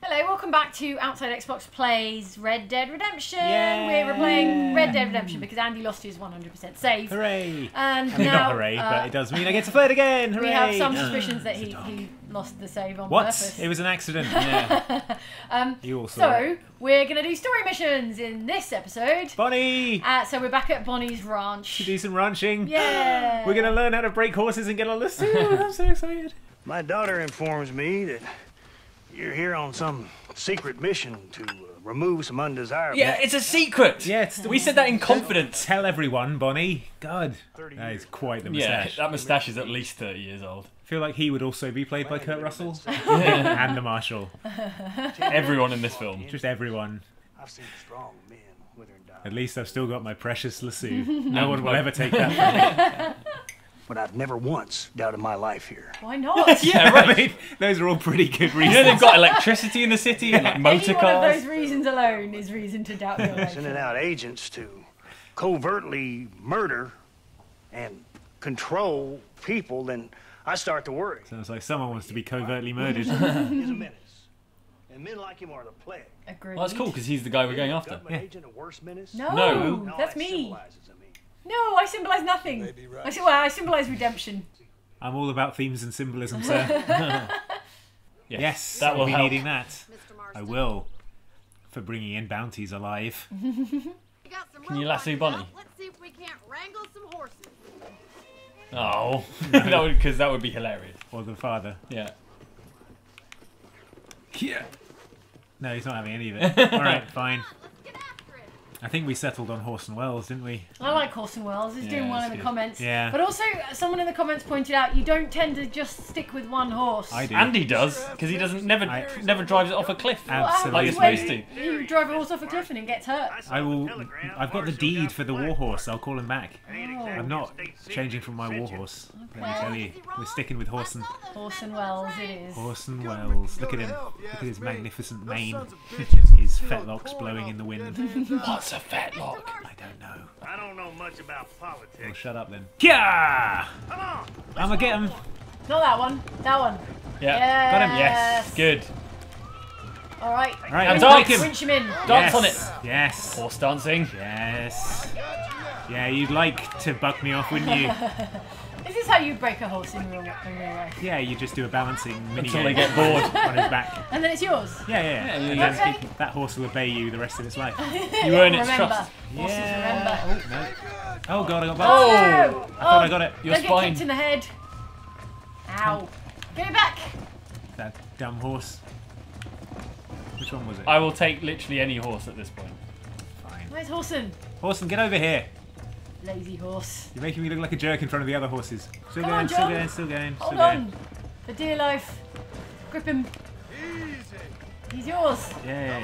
Hello, welcome back to Outside Xbox Plays Red Dead Redemption. Yay! We're playing Red Dead Redemption because Andy lost his 100% save. Hooray! And I mean, now, not hooray, but it does mean I get to play it again. Hooray! We have some suspicions that he lost the save on What? purpose. It was an accident. Yeah. You all saw So, it. we're going to do story missions in this episode. Bonnie! So we're back at Bonnie's ranch. To do some ranching. Yeah! We're going to learn how to break horses and get on the suit. I'm so excited. My daughter informs me that you're here on some secret mission to remove some undesirable... Yeah, it's a secret! Yeah, We said that in confidence. Tell everyone, Bonnie. God, that is quite the Yeah, moustache. that moustache is at least 30 years old. I feel like he would also be played by Kurt Russell. And the Marshal. Everyone in this film. Just everyone. I've seen strong men wither and die. At least I've still got my precious lasso. No one will ever take that from me. But I've never once doubted my life here. Why not? Yeah, right. I mean, those are all pretty good You reasons. know they've got electricity in the city and like motor Any one of cars. those reasons alone is reason to doubt your life. Sending out agents to covertly murder and control people, then I start to worry. Sounds like someone wants to be covertly murdered. He's a menace. And men like him are the plague. Agreed. Well, that's cool because he's the guy we're going after. Government agent, a worse menace? No, No. that's All that me. symbolizes, I mean. No, I symbolise nothing. I symbolise redemption. I'm all about themes and symbolism, sir. Yes, that I'll will be help. needing that. Mr. Marston. I will. For bringing in bounties alive. Can you lasso Bonnie? Let's see if we can't wrangle some horses. Oh, because that would be hilarious. Or the father. Yeah. Yeah. No, he's not having any of it. Alright, fine. Let's get after it. I think we settled on Horse and Wells, didn't we? I like Horse and Wells. It's doing Yeah, one that's in the good. comments. Yeah. But also, someone in the comments pointed out you don't tend to just stick with one horse. I do. Andy does because he doesn't never drives it off a cliff Absolutely. like you're When supposed to. you drive a horse off a cliff and it gets hurt. I will. I've got the deed for the warhorse. I'll call him back. Oh. I'm not changing from my warhorse. Let me tell you. We're sticking with Horse and Horse and Wells it is. Horse and Wells. Look at him. Look at his magnificent mane. His fetlocks blowing in the wind. What's a fetlock? I don't know. I don't know much about Well, politics. shut up then. Yeah! Come on! I'm gonna get him. Not that one. That one. Yeah. Yes. Got him. Yes. Good. All right. Right, And let's dance. take him. Winch him in. Dance on Yes. it. Yes. Horse dancing. Yes. Yeah, you'd like to buck me off, wouldn't you? Is this how you break a horse in real life? Yeah, you just do a balancing mini Until they get bored. on his back. And then it's yours. Yeah. Yeah, And yeah. then Okay. that horse will obey you the rest of its life. You earn its Remember. trust. Horses Yeah. remember. Oh, no. Oh god, I got bucked. Oh, Oh! no. I thought I got it. Your Don't get spine. kicked in the head. Ow. Get it back. That dumb horse. Which one was it? I will take literally any horse at this point. Fine. Where's Horson? Horse, get over here. Lazy horse. You're making me look like a jerk in front of the other horses. Still Come going, on, still John. going, still going, Hold still on. going. For dear life. Grip him. He's yours. Yeah.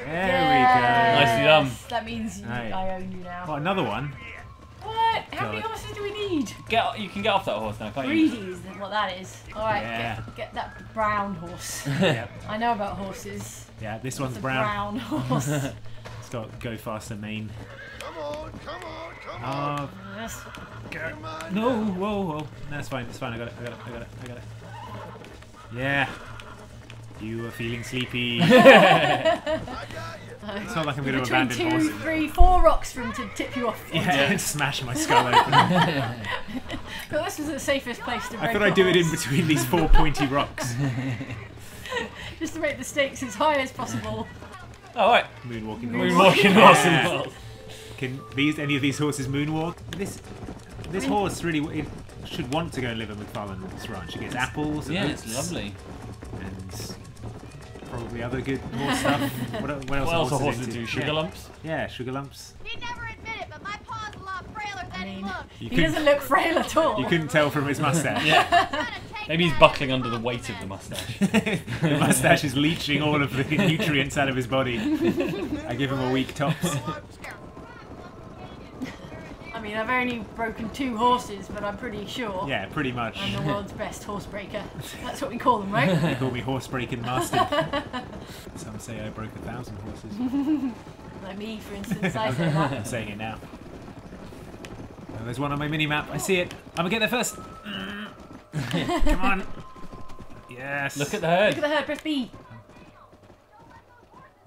Nicely done. Yes, That means Right. I own you now. What, another one? What? How many God. horses do we need? You can get off that horse now, can't you? Greedy is what that is. Alright, Yeah. get that brown horse. Yeah. I know about horses. Yeah, this one's It's a brown. horse. It's got go faster mane. Come on, come on, come Oh, on. Yes. Come on. no, whoa. No, it's fine, it's fine. I got it. Yeah. You are feeling sleepy. It's not like I'm going to Between abandon 2, horses. 3, 4 rocks for him to tip you off. Yeah, smash my skull open. But this was the safest place to break I thought a I'd do it in horse, between these 4 pointy rocks. just to make the stakes as high as possible. All right. Moonwalking horse. Moonwalking horse and wells. Can any of these horses moonwalk? This horse really should want to go and live at MacFarlane's ranch. It gets apples and Yeah, oats it's lovely. and probably other good horse stuff. What else What else are are horses horses into? do? Sugar lumps? Yeah, sugar lumps. He'd never admit it, but my paw's a lot frailer than he looks. You He doesn't look frail at all. You couldn't tell from his mustache. Yeah. Maybe he's buckling under the weight of the mustache. The mustache is leaching all of the nutrients out of his body. I give him a week tops. I mean, I've only broken 2 horses, but I'm pretpretty sure Yeah, pretty much. I'm the world's best horse breaker. That's what we call them, right? They call me horse breaking Marston. Some say I broke 1,000 horses. Like me, for instance, I say that. I'm saying it now. Oh, there's one on my mini map. I see it. I'm gonna get there first. Come on. Yes. Look at the Look at herd. the herd, press B.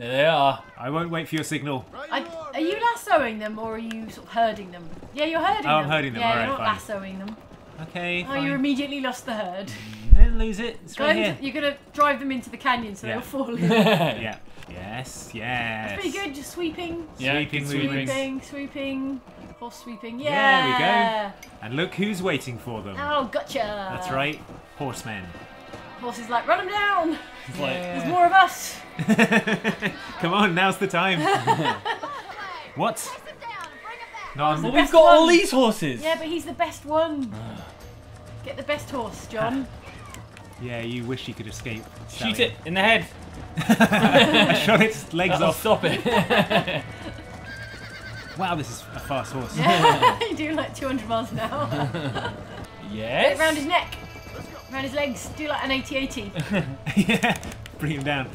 There they are. I won't wait for your signal. Right you Are you lassoing them or are you sort of herding them? Yeah, you're herding them. I'm herding them, Yeah, alright, you're not fine. lassoing them. Okay, Oh, fine. you immediately lost the herd. I didn't lose it. It's right here. You're going to drive them into the canyon so Yeah. they'll fall in. Yeah. Yes, yes. That's pretty good, just sweeping. Yeah, Sweeping good movements. Sweeping. Horse sweeping. There Yeah. we go. And look who's waiting for them. Oh, gotcha. That's right, horsemen. Horse is like, run them down. It's like, There's more of us. Come on, now's the time. What? Chase him down and bring him back. No, I'm well, the we've best got all one. these horses. Yeah, but he's the best one. Get the best horse, John. Yeah, you wish you could escape. Shoot Sally. it in the head. I shot its legs That'll off. stop it. Wow, this is a fast horse. You do like 200 miles an hour. Yes. Around his neck. Around his legs. Do like an 80-80. Yeah, bring him down.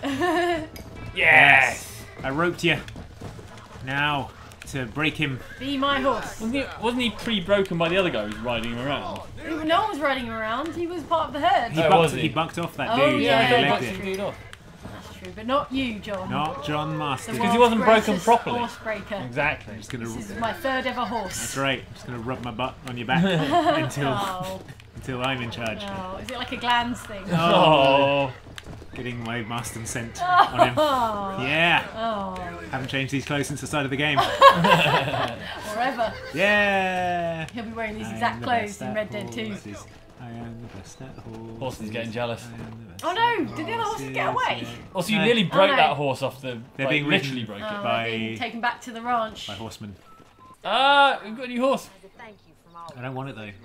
Yes. I roped you. Now, to break him. Be my horse. Wasn't he pretty broken by the other guy who was riding him around? No one was riding him around. He was part of the herd. Oh, was he? He bucked off that Oh, dude. yeah, and he he bucked legged him. it. Dude off. That's true, but not you, John. Not John The Marston. Because he world's wasn't broken greatest properly. Horse breaker. Exactly. Just gonna, This is my third ever horse. that's right. Just gonna rub my butt on your back Oh, until I'm in charge. oh, is it like a glands thing? Oh. Getting my Marston scent on him. Oh, Yeah. oh, Haven't changed these clothes since the start of the game. forever. Yeah. He'll be wearing these I am exact the clothes best in at Red Dead 2. horses. I am the best at horses. Horses getting jealous. I am the best Oh at no, did the other horses get away? horses. Also, you No. nearly broke no. that horse off the. They're like, being literally ridden. broke it. Oh, By- they're being taken back to the ranch. By horsemen. We've got a new horse. As a thank you from all I don't want it though. Man,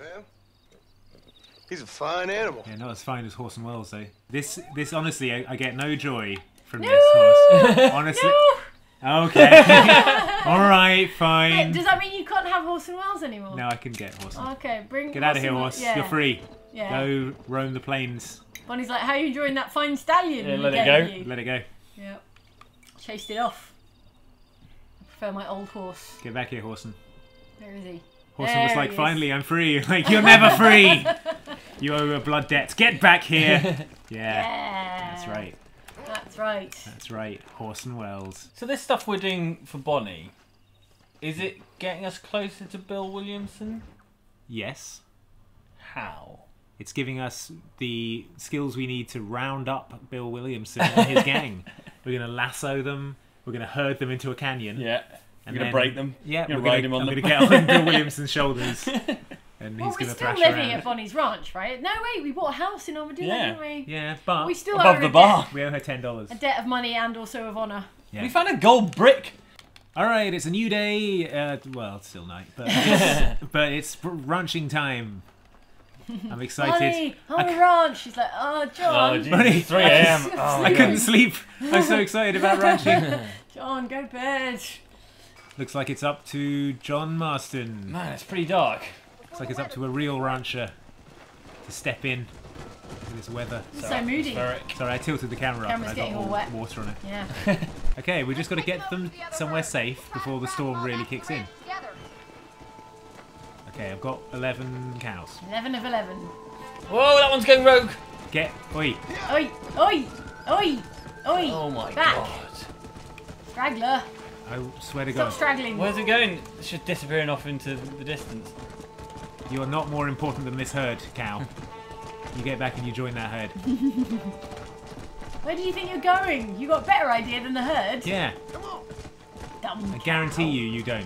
he's a fine animal. Yeah, not as fine as Horse and Wells though. This honestly, I get no joy from No! this horse. Honestly. No! Okay. All right, Wait, fine. does that mean you can't have Horse and Wells anymore? No, I can get horse. Okay, bring. Get out of here, and- horse. Yeah. You're free. Yeah. Go roam the plains. Bonnie's like, how are you enjoying that fine stallion? Yeah, we let it gave go. you?" Let it go. Yeah. Chased it off. I prefer my old horse. Get back here, Horson. Where is he? Horson There was like, he is. finally, I'm free. Like, you're never free. You owe a blood debt. Get back here. Yeah. Yeah. That's right. That's right. That's right. Horson Wells. So this stuff we're doing for Bonnie, is it getting us closer to Bill Williamson? Yes. How? It's giving us the skills we need to round up Bill Williamson and his gang. We're going to lasso them. We're going to herd them into a canyon. Yeah. And You're then- gonna break them. Yeah, You're we're gonna ride gonna, him on I'm them. going to get on Bill Williamson's shoulders. And Well, he's we're going to still thrash living around. at Bonnie's ranch, right? No, wait, we bought a house in Armadillo, Yeah. didn't we? Yeah, but We still Above owe the her bar. we owe her $10. A debt of money and also of honour. Yeah. We found a gold brick. All right, it's a new day. Well, it's still night, but it's ranching time. I'm excited. Bonnie, on the ranch. She's like, oh, John. Oh, geez. Buddy, 3 a.m. Oh, I my couldn't God. sleep. I'm so excited about ranching. John, go to bed. Looks like it's up to John Marston. Man, it's pretty dark. Looks like it's up to a real rancher to step in to this weather. It's so moody. Atmospheric. Sorry, I tilted the camera up and Camera's I got getting all all wet. water on it. Yeah. Okay, we just got to get them somewhere safe before the storm really kicks in. together. Okay, I've got 11 cows. 11 of 11. Whoa, that one's going rogue. Get, oi, Oi, oi, oi, oi. Oh my Back. God. Straggler. I swear to Stop God, straggling. Where's it going? It's just disappearing off into the distance. you are not more important than this herd, cow. You get back and you join that herd. Where do you think you're going? You got a better idea than the herd. Yeah, Dumb. I guarantee you don't.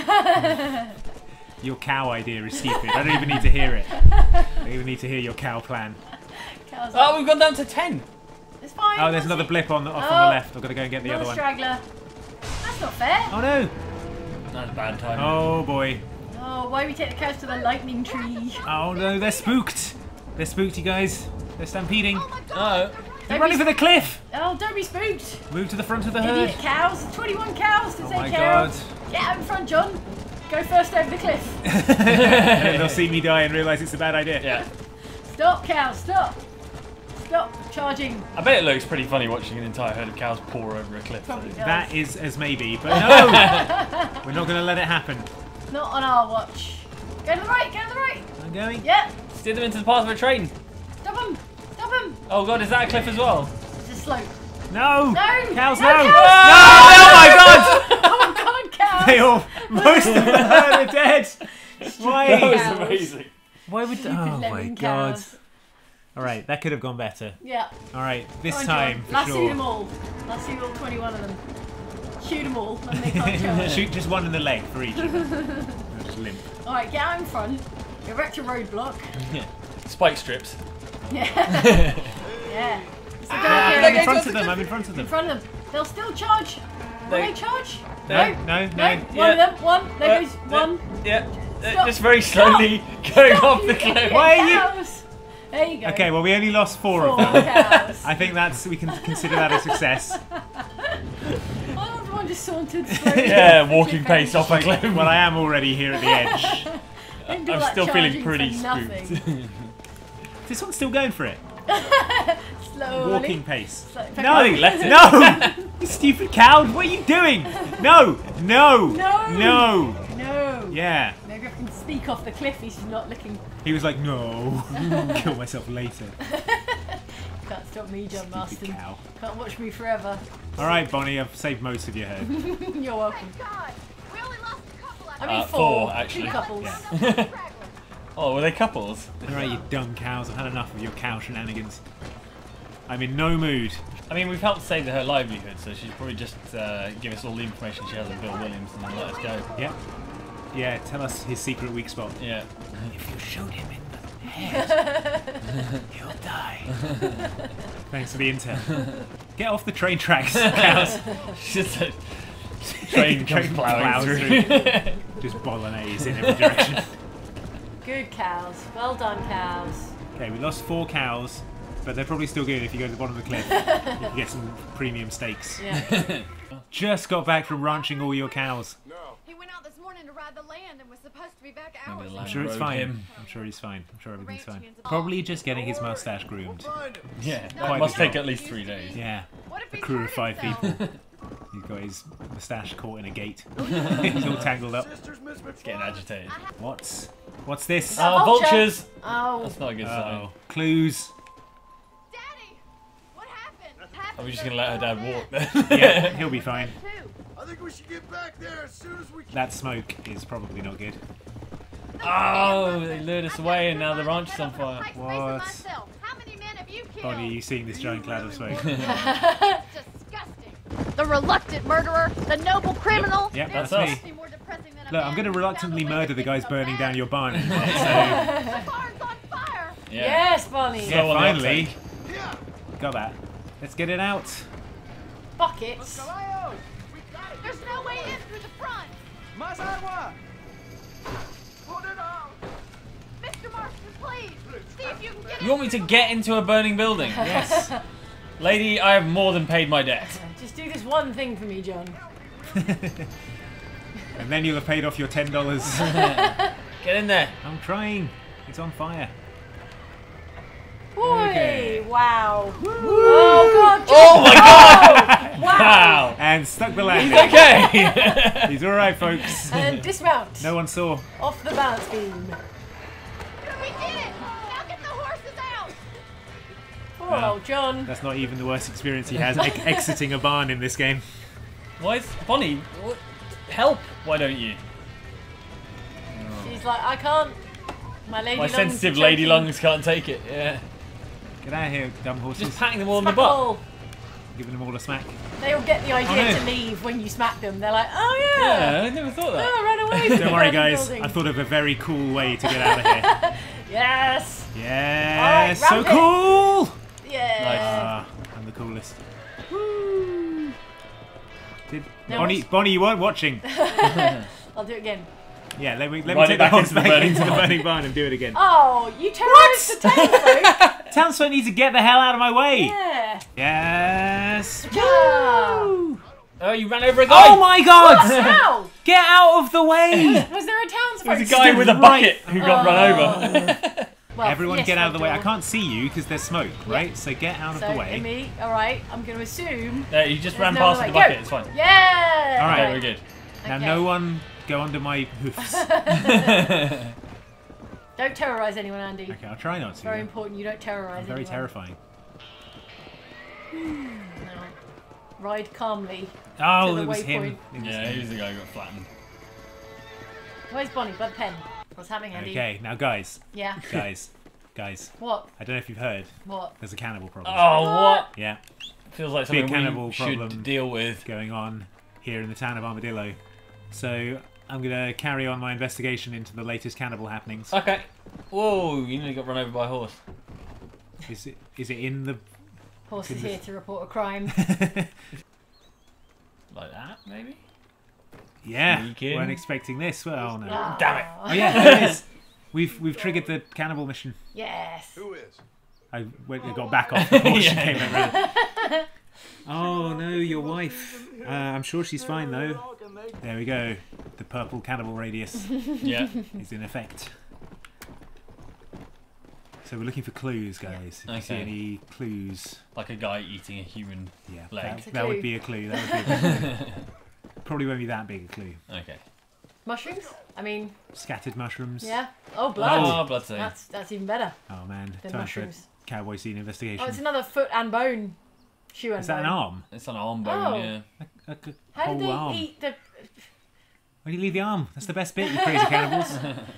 Your cow idea is stupid. I don't even need to hear it. I don't even need to hear your cow plan. Cows Oh, up. we've gone down to 10. It's fine. Oh, there's that's another it. blip on off on Oh. the left. I've got to go and get the Another other one. straggler. That's not fair. Oh no! That's bad timing. Oh boy! Oh, why we take the cows to the lightning tree? Oh no! They're spooked. They're spooked, you guys. They're stampeding. Oh, They're running for the cliff. Oh, don't be spooked. Move to the front of the herd. Idiot cows. 21 cows to Oh take my care God! of. Get out in front, John. Go first over the cliff. And then they'll see me die and realise it's a bad idea. yeah. Stop, cows. Stop. Stop charging. I bet it looks pretty funny watching an entire herd of cows pour over a cliff. Probably does. That is as maybe, but no! We're not going to let it happen. Not on our watch. Go to the right. Go to the right. I'm going. Yep. Steer them into the path of a train. Stop them. Stop them. Oh God, is that a cliff as well? It's a slope. No! No! Cows, No, no! cows! No! Oh my god! Oh God, cows! They all, most of them are dead. Why? That was Cows. amazing. Why would? Oh my Lemon god! cows. All right, that could have gone better. Yeah. All right, this Go on, time John. for Lasso sure. them all. Lasso all 21 of them. Shoot them all, and they can't charge. Shoot just one in the leg for each of them. Just limp. Alright, get out in front. Erect a roadblock. Spike strips. Yeah. Yeah. So go I'm here. in front of them. I'm in front of In them. front of them. They'll still charge. Will They- they charge? No. One Yeah. of them. One. There goes one. Yeah. Stop. Just very slowly going Stop. off the You cliff. idiot Why are you- cows. There you go. Okay, well we only lost four of Four them. cows. I think we can consider that a success. Oh, the one just sauntered slowly. Yeah, walking pace off a cliff. Well, I am already here at the edge. Don't do I'm that still feeling charging pretty for nothing. spooked. This one's still going for it. Slowly. Walking pace. No. I think let it. No! You stupid cow! What are you doing? No! No! No. No! No. Yeah. Maybe I can speak off the cliff. He's not looking. He was like, no. Kill myself later. Can't stop me, John Stupid Marston. cow. Can't watch me forever. Alright, Bonnie, I've saved most of your head. You're welcome. Thank God. We only lost a couple. I mean, Four, four. actually. Two couples. Yeah. Oh, were they couples? Alright, you dumb cows. I've had enough of your cow shenanigans. I'm in no mood. I mean, we've helped save her livelihood, so she's probably just give us all the information she has on Bill Williams and then let us go. Yeah. Yeah, tell us his secret weak spot. Yeah. If you shoot him in the head, he'll die. Thanks for the intel. Get off the train tracks, cows. Just a train comes plowing plows through. Just bolognese in every direction. Good cows. Well done, cows. Okay, we lost 4 cows, but they're probably still good if you go to the bottom of the cliff. You can get some premium steaks. Yeah. Just got back from ranching all your cows. He went out this morning to ride the land and was supposed to be back hours Maybe I'm the sure it's Rode fine. him. I'm sure he's fine. I'm sure everything's fine. Probably just getting his mustache groomed. Yeah, Quite that must the take job. at least 3 days. Yeah. What if A he crew hurt of 5 himself? people. He's got his moustache caught in a gate. He's all tangled up. It's getting agitated. What's this? Oh, vulture. vultures! Oh. That's not a good sign. Uh-oh. Clues. Daddy, what happened? Are we just gonna let her dad walk then? Yeah, he'll be fine. I think we should get back there as soon as we can. That smoke is probably not good. Oh, they lured us away and now the ranch is on fire. What? How many men have you killed? Bonnie, are you seeing this giant cloud of smoke? Disgusting. The reluctant murderer, the noble criminal. Yep, That's that's us. me. Nothing more depressing than a Look, man I'm going to who reluctantly found a way murder to the guys fix a burning down bad- your barn. So, The barn's on fire. Yeah. Yes, Bonnie. yeah, on the finally. outside. Got that. Let's get it out. Buckets. There's no way in through the front. Mr. Marston, please. See if you can get You want me to get into a burning building? Yes. Lady, I have more than paid my debt. Just do this one thing for me, John. And then you'll have paid off your $10. Get in there. I'm trying. It's on fire. Boy, Okay. wow. Oh, God. John. Oh my god! Wow. Wow. And stuck the landing. Okay. He's alright, folks. And dismount. No one saw. Off the balance beam. We did it. Now get the horses out. Poor Wow. old John. That's not even the worst experience he has exiting a barn in this game. Why is Bonnie? Help! Why don't you? She's like, I can't. My lady My lungs sensitive are lady choking. lungs can't take it. Yeah. Get out of here, dumb horses. Just patting them all in the Smack butt. all. Giving them all a smack. They all get the idea Oh, no. to leave when you smack them. They're like, oh yeah. Yeah, I never thought that. Oh, run away from Don't the worry, burning guys. building. I thought of a very cool way to get out of here. Yes. Yes, All so right, ramp it. cool! Yeah. Ah, I'm the coolest. Woo. No, Bonnie, you weren't watching. I'll do it again. Yeah, let me Ride take it the back horse into the back burning into the barn. burning barn and do it again. Oh, you terrorised the townsfolk. Townsfolk need to get the hell out of my way. Yeah. Yes. Yeah. Woo. Oh, you ran over a guy. Oh my God! How? Get out of the way! Was there a townsfolk? There's a guy with a bucket who got run over. Well, Everyone yes, get out of the way. I Roger. can't see you because there's smoke, right? So get out of So, the way. me, alright, I'm going to assume. No, you just ran no past other with the way. bucket. Go. It's fine. Yeah! All right. Okay, we're good. Now, Okay. no one go under my hoofs. Don't terrorise anyone, Andy. Okay, I'll try not to. Very important you don't terrorise I'm very anyone. terrifying. No. ride calmly. Oh, the it was him. waypoint. It was Yeah, him. he's the guy who got flattened. Where's Bonnie? By the pen. What's happening, Andy? Okay, now guys. Yeah. Guys. What? I don't know if you've heard. What? There's a cannibal problem. Oh, what? Yeah, Feels like Big something cannibal we problem. should deal with. going on here in the town of Armadillo. So I'm gonna carry on my investigation into the latest cannibal happenings. Okay. Whoa, you nearly got run over by a horse. Is it in the? Horse is here to report a crime. Like that, maybe? Yeah, Sneaking. weren't expecting this. Well, no. Ah. Damn it. Oh yeah, there it is. We've triggered the cannibal mission. Yes. Who is? I got back off before she Yeah. came around. Oh no, your wife. I'm sure she's fine though. There we go. The purple cannibal radius Yeah. is in effect. So we're looking for clues, guys. If you see Okay. any clues, Like a guy eating a human yeah, leg. That's a that would clue. be a clue. That would be a clue. Probably won't be that big a clue. Okay. Mushrooms? I mean, Scattered mushrooms. yeah. Oh, blood. Oh, blood stain. That's even better Oh man, than time mushrooms. for cowboy scene investigation. Oh, it's another foot and bone. Shoe and Is that bone. an arm? It's an arm bone, Oh. yeah. A How whole did they arm. eat the... Why do you leave the arm? That's the best bit, you crazy cannibals.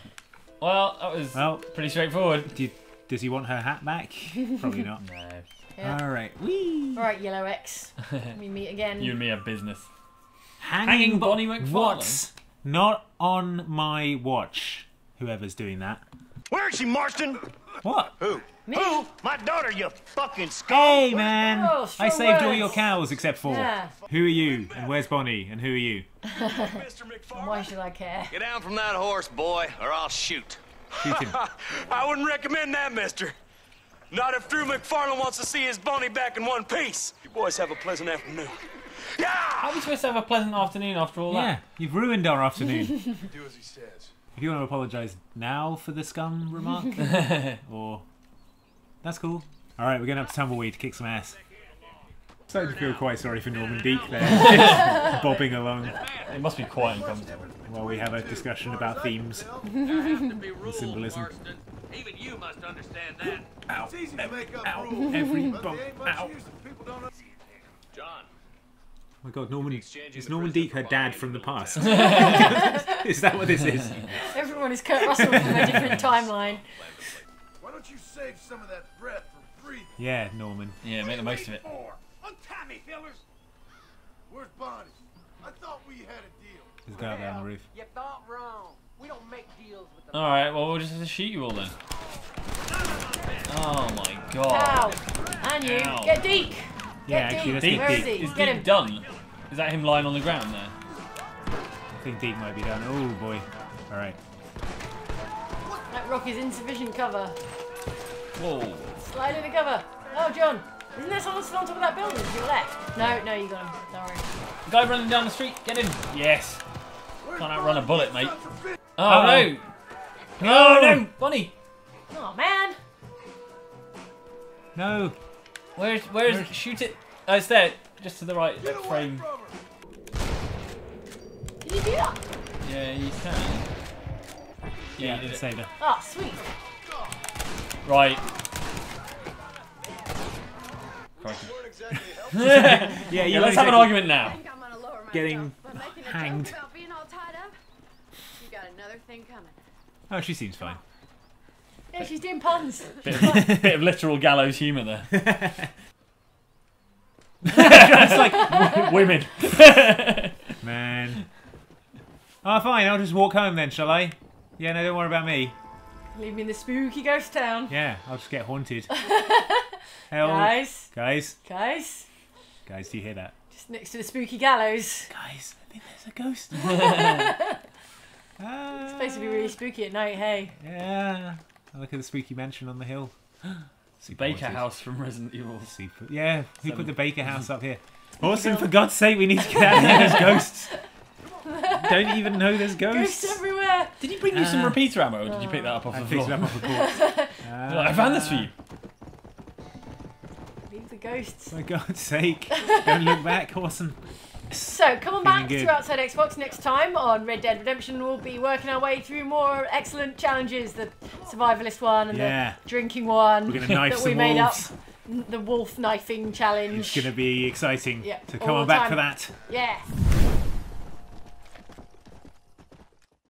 Well, that was Well, pretty straightforward. does he want her hat back? Probably not. No. Yeah. All right. Whee! Alright, Yellow X. We meet again. You and me have business. Hanging Bonnie McFarlane. What? Not on my watch. Whoever's doing that. Where is she, Marston? What? Who? Me. Who? My daughter, you fucking scum. Hey, man! Oh, I strong saved all words. your cows except for. Yeah. Who are you? And where's Bonnie? And who are you? Mr. And McFarlane? why should I care? Get down from that horse, boy, or I'll shoot. Shoot him. I wouldn't recommend that, mister. Not if Drew McFarlane wants to see his Bonnie back in one piece. You boys have a pleasant afternoon. Yeah! How are we supposed to have a pleasant afternoon after all Yeah, that? you've ruined our afternoon. Do as he says. If you want to apologise now for the scum remark, or that's cool. All right, we're going up to Tumbleweed to kick some ass. Starting to feel quite sorry for Norman Deek there, bobbing along It must be quite uncomfortable. while we have a discussion about themes. Symbolism. Even you must understand that. Ow! It's easy to make up Ow! rules, Every but bump! they ain't much Ow! use if people don't understand. John, Oh my God, Norman! exchanging Is the Norman prison Deek her for dad Bonnie from the in the past? Is that what this is? Everyone is Kurt Russell from a different timeline. Why don't you save some of that breath for breathing? Yeah, Norman. Yeah, make the most of it. Untie me, fellas! Where's Bonnie? I thought we had a deal. Let's go out there on the roof. You thought wrong. We don't make deals with the Alright, well, we'll just have to shoot you all then. Oh my Ow! god. And you. Ow. Get Deke! Yeah, Get actually, Deke! let's Deek, get Where is Deke. he? is Get Deek him. done? Is that him lying on the ground there? I think Deek might be done. Oh boy. All right. That rock is insufficient cover. Whoa. Slide into cover. Oh, John. Isn't there someone still on top of that building to your left? No, you got him. Don't worry. The guy running down the street, get him! Yes! Where's Can't outrun a Bonnie, bullet, you mate. sons of bitch? Oh no! No! No! Bonnie! Oh, man. No. Where's shoot it? Oh, it's there, just to the right, Get that away frame. from her! Did you do that? Yeah, you can. Yeah, you did it. Saved her. Oh, sweet. Right. Weren't exactly helpful. Yeah, Yeah, you're let's have an argument now. I think I'm gonna lower myself Getting by making a hanged. joke about being all tied up. You got another thing coming. Oh, she seems fine. Yeah, she's doing puns. Bit of literal gallows humour there. It's like Women. man. Oh, fine. I'll just walk home then, shall I? Yeah, no, don't worry about me. Leave me in the spooky ghost town. Yeah, I'll just get haunted. Help, Guys. guys, Guys. guys! Do you hear that? Just next to the spooky gallows. Guys, I think there's a ghost. It's supposed to be really spooky at night, hey. Yeah. I look at the spooky mansion on the hill. Super Baker haunted. House from Resident Evil. Super. Yeah, who put Seven. the Baker House up here? Orson, for God's sake, we need to get out of here. There's ghosts. Don't even know there's Ghosts ghosts. everywhere. Did he bring you some repeater ammo, or did you pick that up off I the picked floor? it up off a corpse. You're like, I found this for you. Leave the ghosts. For God's sake, don't look back, Orson. So, come on Feeling back good. to Outside Xbox next time on Red Dead Redemption. We'll be working our way through more excellent challenges. The survivalist one and Yeah. the drinking one We're gonna knife that we some made wolves. up. the wolf knifing challenge. It's going to be exciting. Yeah, So all come on the back time. for that. Yeah.